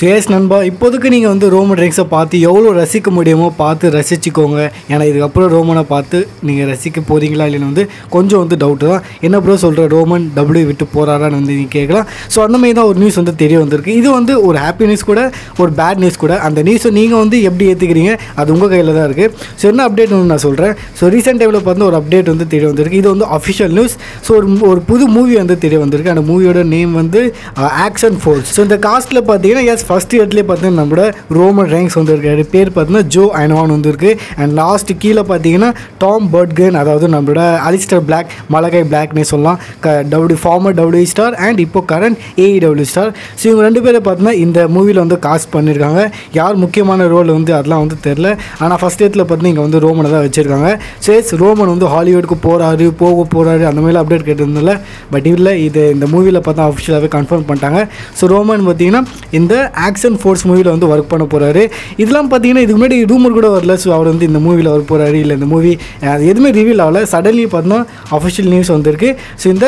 S நண்பா, இப்போதைக்கு நீங்கள் வந்து ரோமன் ரெயின்ஸை பார்த்து எவ்வளோ ரசிக்க முடியுமோ பார்த்து ரசிச்சுக்கோங்க. ஏன்னா இதுக்கப்புறம் ரோமனை பார்த்து நீங்கள் ரசிக்க போகிறீங்களா இல்லைன்னு வந்து கொஞ்சம் வந்து டவுட்டு தான். என்ன ப்ரோ சொல்கிற, ரோமன் டபிள்யூ விட்டு போகிறாரான்னு வந்து நீங்கள் கேட்கலாம். ஸோ அந்த மாதிரி தான் ஒரு நியூஸ் வந்து தெரிய வந்திருக்கு. இது வந்து ஒரு ஹாப்பி நியூஸ் கூட, ஒரு பேட் நியூஸ் கூட. அந்த நியூஸை நீங்கள் வந்து எப்படி ஏற்றுக்கிறீங்க அது உங்கள் கையில் தான் இருக்குது. ஸோ என்ன அப்டேட் வந்து நான் சொல்கிறேன். ஸோ ரீசெண்ட் டைமில் பார்த்து ஒரு அப்டேட் வந்து தெரிய வந்திருக்கு. இது வந்து அஃபிஷியல் நியூஸ். ஸோ ஒரு புது மூவி வந்து தெரிய வந்திருக்கு. அந்த மூவியோட நேம் வந்து ஆக்ஷன் ஃபோர்ஸ். ஸோ இந்த காஸ்ட்டில் பார்த்தீங்கன்னா ஃபர்ஸ்ட் இயர்லேயே பார்த்தீங்கன்னா நம்மளோட ரோமன் ரெயின்ஸ் வந்துருக்காரு. பேர் பார்த்தீங்கன்னா ஜோ ஐனவான் வந்துருக்கு. அண்ட் லாஸ்ட் கீழே பார்த்தீங்கன்னா டாம் பர்ட்கன், அதாவது நம்மளோட அலிஸ்டர் பிளாக், மலகாய் பிளாக்னே சொல்லலாம், ஃபார்மர் டபிள்யூ ஸ்டார் அண்ட் இப்போ கரண்ட் ஏஇடபிள்யூ ஸ்டார். ஸோ இவங்க ரெண்டு பேரை பார்த்தீங்கன்னா இந்த மூவியில் வந்து காஸ்ட் பண்ணியிருக்காங்க. யார் முக்கியமான ரோல் வந்து அதெல்லாம் வந்து தெரில. ஆனால் ஃபஸ்ட் இயர்த்தில் பார்த்தீங்கன்னா இங்கே வந்து ரோமனை தான் வச்சுருக்காங்க. ஸோ ரோமன் வந்து ஹாலிவுட்க்கு போக போகிறாரு அந்த மாதிரி அப்டேட் கேட்டிருந்தால. பட் இல்லை, இந்த மூவியில் பார்த்தா அஃபிஷியலாகவே கன்ஃபார்ம் பண்ணிட்டாங்க. ஸோ ரோமன் பார்த்தீங்கன்னா இந்த ஆக்ஷன் ஃபோர்ஸ் மூவியில் வந்து ஒர்க் பண்ண போகிறாரு. இதெல்லாம் பார்த்தீங்கன்னா இதுக்கு முன்னாடி ரூமர் கூட வரல. ஸோ அவர் வந்து இந்த மூவியில் ஒர்க் போகிறாரு இல்லை இந்த மூவி எதுவுமே ரிவீல் ஆகலை. சடன்லி பார்த்தீங்கன்னா அஃபிஷியல் நியூஸ் வந்திருக்கு. ஸோ இந்த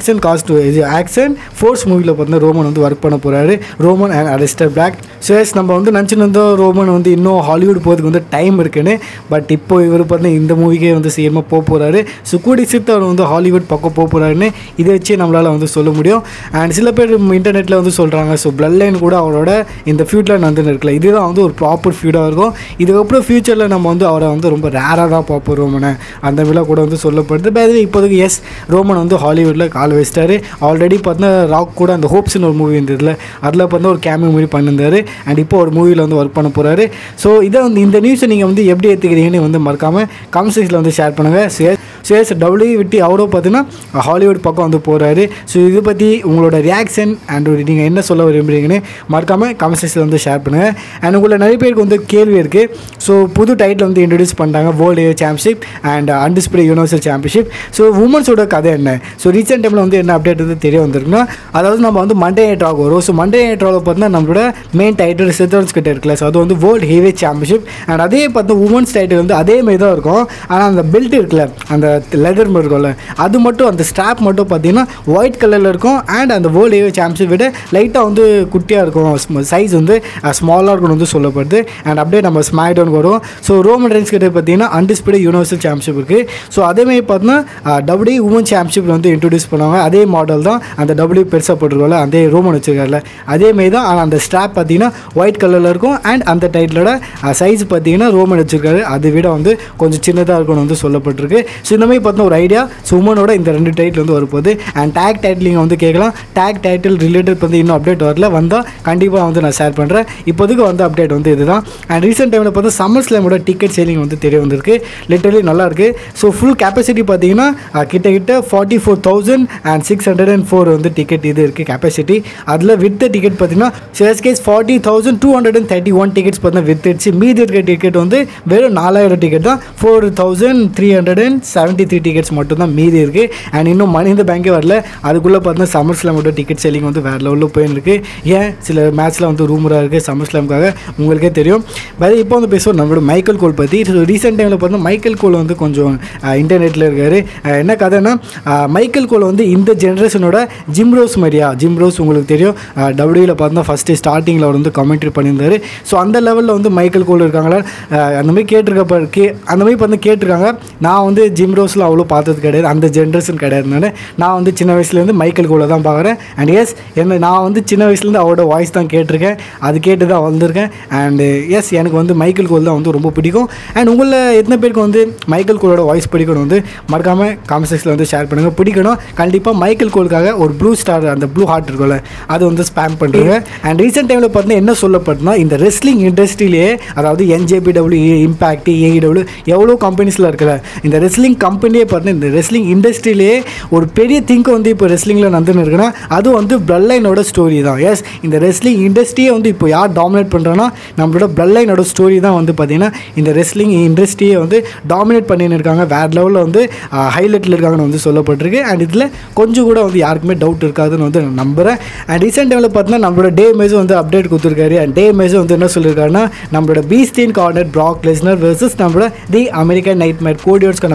ஆக்ஷன் ஃபோர்ஸ் மூவியில் பார்த்தீங்கன்னா ரோமன் வந்து ஒர்க் பண்ண போகிறாரு. Roman and Alistair Black. So நம்ம வந்து நினச்சிருந்தோம் ரோமன் வந்து இன்னும் ஹாலிவுட் போகிறதுக்கு வந்து டைம் இருக்குன்னு. பட் இப்போ இவர் பார்த்தீங்கன்னா இந்த மூவிக்கே வந்து சீக்கிரமாக போக போகிறாரு. ஸோ கூடி சித்து அவர் வந்து ஹாலிவுட் பக்கம் போக போகிறாருன்னு இதை வச்சு நம்மளால் வந்து சொல்ல முடியும். அண்ட் சில பேர் இன்டர்நெட்டில் வந்து சொல்கிறாங்க, ஸோ பிளட் கூட அவரோட இந்த ஃபியூட்டில் நடந்துன்னு இருக்கல. இதுதான் வந்து ஒரு ப்ராப்பர் ஃபியூடாக இருக்கும். இதுக்கப்புறம் ஃபியூச்சரில் நம்ம வந்து அவரை வந்து ரொம்ப ரேராக தான் பார்ப்போம் ரோமனை, அந்த விழா கூட வந்து சொல்லப்படுது. பேர் இப்போதைக்கு ரோமன் வந்து ஹாலிவுட்டில் கால் வச்சிட்டாரு. ஆல்ரெடி பார்த்தீங்கன்னா ராக் கூட அந்த ஹோப்ஸ்னு ஒரு மூவி இருந்ததில்ல, அதில் பார்த்தா ஒரு கேமியோ மூவி பண்ணியிருந்தாரு. அண்ட் இப்போ ஒரு மூவியில் வந்து ஒர்க் பண்ண போகிறாரு. ஸோ இதை வந்து இந்த நியூஸை நீங்கள் வந்து எப்படி ஏற்றுக்கிறீங்கன்னு வந்து மறக்காமல் கமெண்ட் செக்ஷனில் வந்து ஷேர் பண்ணுங்கள். டபிள்யூ விட்டு அவரோ பார்த்தீங்கன்னா ஹாலிவுட் பக்கம் வந்து போகிறாரு. ஸோ இதை பற்றி உங்களோட ரியாக்ஷன் அண்ட் நீங்கள் என்ன சொல்ல விரும்புகிறீங்கன்னு மறக்காமல் கமெண்ட் செக்ஷனில் வந்து ஷேர் பண்ணுங்கள். அண்ட் உங்களை நிறைய பேருக்கு வந்து கேள்வி இருக்குது. ஸோ புது டைட்டில் வந்து இன்ட்ரடியூஸ் பண்ணிட்டாங்க, world championship and undisputed universal championship. So உமன்ஸோட கதை என்ன? ஸோ ரீசெண்ட் டைமில் வந்து என்ன அப்டேட் வந்து தெரிய வந்திருக்குன்னா, அதாவது நம்ம வந்து மண்டே நைட் ராக் வரும். ஸோ மண்டே நைட் ராக் பார்த்தீங்கன்னா நம்மளோட மெயின் டைட்டில் செத்தர்ஸ் கிட்ட இருக்குல்ல, ஸோ அது வந்து வேர்ல்டு ஹெவிவெயிட் சாம்பியன்ஷிப். அண்ட் அதே பார்த்தா உமன்ஸ் டைட்டில் வந்து அதே மாதிரி தான் இருக்கும். ஆனால் அந்த பெல்ட் இருக்குல்ல, அந்த லெதர் மாதிரி இருக்கும்ல, அது மட்டும் அந்த ஸ்ட்ராப் மட்டும் பார்த்தீங்கன்னா ஒயிட் கலரில் இருக்கும். அண்ட் அந்த வேர்ல்டு ஹெவிவெயிட் சாம்பியன்ஷிப் விட லைட்டாக வந்து குட்டியாக இருக்கும், சைஸ் வந்து ஸ்மாலாக இருக்கும்னு வந்து சொல்லப்படுது. அண்ட் அப்படியே நம்ம ஸ்மாக் டவுன் வரும். ஸோ ரோமன் ரெயின்ஸ் கிட்ட பார்த்தீங்கன்னா அன்டிஸ்பிளே யூனிவர்சல் சாம்பியன்ஷிப் இருக்குது. ஸோ அதேமாதிரி பார்த்தீங்கன்னா டபிள்யூ உமன் சாம்பியன்ஷிப் வந்து இன்ட்ரடியூஸ் பண்ணுவாங்க. அதே மாடல் தான் அந்த டபிள்யூ பெருசாக போட்டுருக்கோம்ல, அதே ரோமன் வச்சுருக்காருல அதேமாரி தான். ஆனால் அந்த ஸ்ட்ராப் பார்த்தீங்கன்னா ஒயிட் கலரில் இருக்கும். அண்ட் அந்த டைட்டிலோட சைஸ் பார்த்தீங்கன்னா ரோமன் வச்சுருக்காரு, அதை விட வந்து கொஞ்சம் சின்னதாக இருக்கும்னு வந்து சொல்லப்பட்டிருக்கு. ஸோ இந்த மாதிரி பார்த்தா ஒரு ஐடியா. ஸோ உமனோட இந்த 2 டைட்டில் வந்து வரப்போகுது. அண்ட் டேக் டைட்டில் வந்து கேட்கலாம். டேக் டைட்டில் ரிலேட்டட் வந்து இன்னும் அப்டேட் வரல, வந்தால் கண்டிப்பாக வந்து நான் ஷேர் பண்ணுறேன். இப்போதைக்கு வந்து அப்டேட் வந்து இதுதான். அண்ட் ரீசெண்ட் டைமில் பார்த்தா சம்மர்ஸ்லாமோட டிக்கெட் சேலிங் வந்து தெரிய வந்திருக்கு. லிட்டரலி நல்லாயிருக்கு. ஸோ ஃபுல் கேப்பாசிட்டி பார்த்தீங்கன்னா கிட்ட 44,604 வந்து டிக்கெட் இது இருக்குது கேப்பாசிட்டி. அதில் வித் டிக்கெட் பார்த்தீங்கன்னா சேஸ்கேஸ் 40,231 டிக்கெட்ஸ் பார்த்தீங்கன்னா வித்துடுச்சு. மீதி இருக்க டிக்கெட் வந்து வெறும் 4,000 டிக்கெட் தான். 4,373 டிக்கெட்ஸ் மட்டும் தான் மீதி இருக்குது. அண்ட் இன்னும் மணி இந்த பேங்கே வரல. அதுக்குள்ளே பார்த்தீங்கன்னா சம்மர்ஸ்லாமோட டிக்கெட் சேலிங் வந்து வேறு லெவலில் போயிருக்கு. ஏன் சில மேட்ச்சில் வந்து ரூமராக இருக்குது சம்மர்ஸ்லாமுக்காக, உங்களுக்கே தெரியும். இப்போ வந்து பேசுவோம் நம்மளோட மைக்கேல் கோல் பற்றி. ஸோ ரீசெண்ட் டைமில் பார்த்தீங்கன்னா மைக்கேல் கோல் வந்து கொஞ்சம் இன்டர்நெட்டில் இருக்கார். என்ன கதைன்னா, மைக்கேல் கோல் வந்து இந்த ஜென்ரேஷனோட ஜிம் ரோஸ் மாதிரியா. ஜிம் ரோஸ் உங்களுக்கு தெரியும், டபிள்யூவில் பார்த்தீங்கன்னா ஃபஸ்ட்டு ஸ்டார்டிங்கில் அவர் வந்து கமெண்ட்ரி பண்ணியிருந்தார். ஸோ அந்த லெவலில் வந்து மைக்கேல் கோல் இருக்காங்களா அந்த மாதிரி அந்த மாதிரி வந்து கேட்டிருக்காங்க. நான் வந்து ஜிம் ரோஸில் அவ்வளோ பார்த்தது கிடையாது, அந்த ஜென்ரேஷன் கிடையாதுனால நான் வந்து சின்ன வயசுலேருந்து மைக்கேல் கோலை தான் பார்க்குறேன். அண்ட் நான் வந்து சின்ன வயசுலேருந்து அவரோட வாய்ஸ் தான் கேட்டிருக்கேன், அது கேட்டு தான் வந்திருக்கேன். அண்டு எனக்கு வந்து மைக்கேல் கோல் தான் வந்து ரொம்ப பிடிக்கும். அண்ட் உங்களில் எத்தனை பேருக்கு வந்து மைக்கேல் கோலோட வாய்ஸ் பிடிக்கணும் வந்து மறக்காமல் காமெண்ட் செக்ஷனில் வந்து ஷேர் பண்ணுங்கள். பிடிக்கணும் கண்டிப்பாக மைக்கேல் கோலுக்காக ஒரு ப்ளூ ஸ்டார், அந்த ப்ளூ ஹார்ட் இருக்கும்ல, அது வந்து ஸ்பேம் பண்ணுறேங்க. அண்ட் ரீசெண்ட் டைமில் பார்த்தீங்கன்னா என்ன சொல்லப்பட்டுனா, இந்த ரெஸ்லிங் இண்டஸ்ட்ரியிலே அதாவது NJPW, இம்பாக்ட், AEW எவ்வளோ கம்பெனிஸில் இருக்கல, இந்த ரெஸ்லிங் கம்பெனியே பார்த்தீங்கன்னா இந்த ரெஸ்லிங் இண்டஸ்ட்ரியிலே ஒரு பெரிய திங்க் வந்து இப்போ ரெஸ்லிங்கில் நடந்துன்னு இருக்குன்னா அது வந்து பிளட்லைனோட ஸ்டோரி தான். இந்த ரெஸ்லிங் இண்டஸ்ட்ரியை வந்து இப்போ யார் டாமினேட் பண்ணுறோன்னா நம்மளோட பிளட்லைனோட ஸ்டோரி தான் வந்து பார்த்திங்கன்னா இந்த ரெஸ்லிங் இண்டஸ்ட்ரியை வந்து டாமினேட் பண்ணின்னு இருக்காங்க. வேறு லெவலில் வந்து ஹைலைட்டில் இருக்காங்கன்னு வந்து சொல்லப்பட்டிருக்கு. அண்ட் இதில் கொஞ்சம் கூட வந்து யாருக்குமே டவுட் இருக்காதுன்னு வந்து நான் நம்புகிறேன். அண்ட் ரீசெண்ட் டைமில் பார்த்தீங்கன்னா நம்மளோட டே மேஸும் வந்து அப்டேட் கொடுத்துருக்காரு. அண்ட் டே மேஸும் வந்து என்ன சொல்லியிருக்காருன்னா, நம்மளோட பீஸ்டின் கார்னர் பிராக் லெஸ்னர் வெர்சஸ் நம்மளோட தி அமெரிக்கன் நைட் மேட் கோடியோட்ஸ்க்கான மேட்ச் பற்றி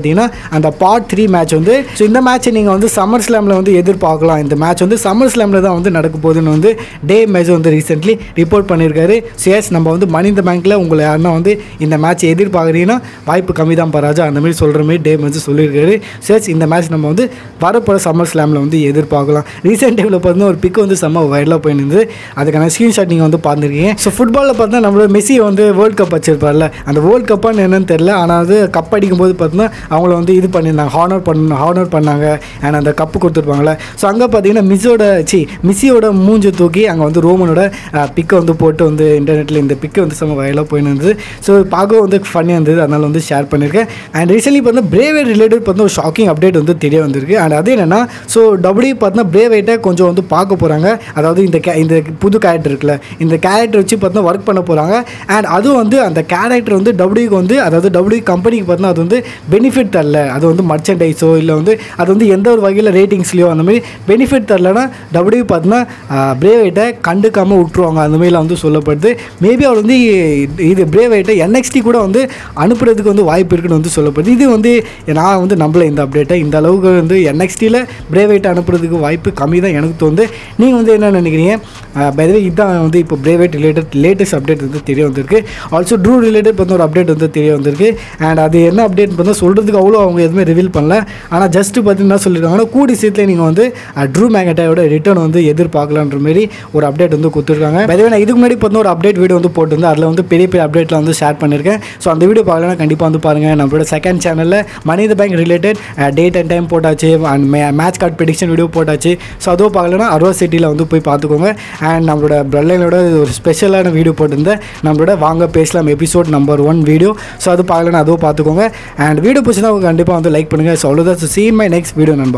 பார்த்தீங்கன்னா அந்த பார்ட் 3 மேட்ச் வந்து ஸோ இந்த மேட்ச்சை நீங்கள் வந்து சம்மர் ஸ்லாமில் வந்து எதிர்பார்க்கலாம். இந்த மேட்ச் வந்து சம்மர் ஸ்லாமில் தான் வந்து நடக்க போகுதுன்னு வந்து டே மேட்ச் வந்து ரீசென்ட்லி ரிப்போர்ட் பண்ணியிருக்காரு. சேஸ் நம்ம வந்து மணி இந்த பேங்க்கில் உங்களை யாருன்னா வந்து இந்த மேட்ச் எதிர்பார்க்குறீங்கன்னா வாய்ப்பு கம்மி தான் பராஜா அந்த மாதிரி சொல்கிற மாதிரி டே மேட்ச் சொல்லியிருக்காரு. சேஸ் இந்த மேட்ச் நம்ம வந்து வரப்போகிற சம்மர் ஸ்லாமில் வந்து எதிர்பார்க்கலாம். ரீசெண்ட் டைமில் பார்த்தீங்கன்னா ஒரு பிக் வந்து செம்ம வைரலாக போயிருந்தது. அதுக்கான ஸ்க்ரீன்ஷாட் நீங்கள் வந்து பார்த்துருக்கீங்க. ஸோ ஃபுட்பாலில் பார்த்தா நம்மளோட மெஸ்ஸி வந்து வேர்ல்டு கப் வச்சிருப்பார்ல, அந்த வேர்ல்டு கப்பான்னு என்னன்னு தெரியல. ஆனால் அது கப் அடிக்கும்போது பார்த்தீங்கன்னா அவங்கள வந்து இது பண்ணியிருந்தாங்க, ஹானர் பண்ணாங்க அண்ட் அந்த கப்பு கொடுத்துருப்பாங்களே. ஸோ அங்கே பார்த்தீங்கன்னா மிஸ்ஸியோட மூஞ்சை தூக்கி அங்கே வந்து ரோமனோட பிக்கை வந்து போட்டு வந்து இன்டர்நெட்டில் இந்த பிக்கை வந்து செம்ம வைரலாக போயிருந்தது. ஸோ பார்க்கவும் வந்து ஃபன்னியாக இருந்தது, அதனால் வந்து ஷேர் பண்ணியிருக்கேன். அண்ட் ரீசென்ட்லி பார்த்தீங்கன்னா பிரேவேட் ரிலேட்டட் பார்த்தா ஒரு ஷாக்கிங் அப்டேட் வந்து தெரிய வந்திருக்கு. அண்ட் அது என்னென்னா ஸோ டபிள்யூ பார்த்தீங்கன்னா பிரேவேட்டை கொஞ்சம் வந்து பார்க்க போகிறாங்க. அதாவது இந்த புது கேரக்டர் இருக்குல்ல, இந்த கேரக்டர் வச்சு பார்த்தீங்கன்னா ஒர்க் பண்ண போகிறாங்க. அண்ட் அதுவும் வந்து அந்த கேரக்டர் வந்து டபிள்யூக்கு வந்து அதாவது டபிள்யூ கம்பெனிக்கு பார்த்தீங்கன்னா அது வந்து பெனிஃபிட் தரல, அது வந்து மர்ச்சன்டைஸோ இல்லை வந்து அது வந்து எந்த ஒரு வகையில் ரேட்டிங்ஸ்லையோ அந்த மாதிரி பெனிஃபிட் தரலன்னா டபிள்யூ பார்த்தீங்கன்னா பிரேவேட்டை கண்டுக்காமல் விட்டுருவாங்க அந்த மாதிரிலாம் வந்து சொல்லப்படுது. மேபி அவர் வந்து இது பிரேவேட்டை NXT கூட வந்து அனுப்புறதுக்கு வந்து வாய்ப்பு இருக்குன்னு வந்து சொல்லப்படுது. இது வந்து நான் வந்து நம்பல இந்த அப்டேட்டை, இந்த அளவுக்கு வந்து NXTயில் பிரேவேட்டை அனுப்புறதுக்கு வாய்ப்பு கம்மி தான் எனக்கு தோணுது. நீங்கள் வந்து என்ன நினைக்கிறீங்க? பை தி வே இதுதான் வந்து இப்போ பிரேவேட் லேட்டஸ்ட் அப்டேட் வந்து தெரிய வந்திருக்கு. ஆல்சோ ட்ரூ ரிலேட்டட் வந்து ஒரு அப்டேட் வந்து தெரிய வந்திருக்கு. அண்ட் அது என்ன அப்டேட் பார்த்தா சொல்கிறதுக்கு அவ்வளோ அவங்க எதுவுமே ரிவீல் பண்ணல. ஆனால் ஜஸ்ட் பார்த்தீங்கன்னா சொல்லியிருக்காங்கன்னா கூடி சீட்டில் நீங்கள் வந்து ட்ரூ மேக்டையோட ரிட்டர்ன் வந்து எதிர்பார்க்கலான்ற மாதிரி ஒரு அப்டேட் வந்து கொடுத்துருக்காங்க. பை தி வே நான் இதுக்கு முன்னாடி பார்த்தா ஒரு அப்டேட் வீடியோ வந்து போட்டிருந்தேன், அதில் வந்து பெரிய அப்டேட்லாம் வந்து ஷேர் பண்ணியிருக்கேன். ஸோ அந்த வீடியோ பார்க்கலாம், கண்டிப்பாக வந்து பாருங்கள். நம்மளோட செகண்ட் சேனலில் money in the bank related date and time போட்டாச்சு, and match card prediction video போட்டாச்சு. ஸோ அதுவும் பார்க்கலன்னா அரோவா சிட்டியில் வந்து போய் பார்த்துக்கோங்க. அண்ட் நம்மளோட பிளட்லைனோட ஒரு ஸ்பெஷலான வீடியோ போட்டிருந்தேன், நம்மளோட வாங்க பேசலாம் எபிசோட் நம்பர் 1 வீடியோ. ஸோ அது பார்க்கலன்னா அதுவும் பார்த்துக்கோங்க. அண்ட் வீடியோ பிடிச்சினா கண்டிப்பாக வந்து லைக் பண்ணுங்கள். ஸோ அவ்வளோதான். So see you in my next video நண்பா.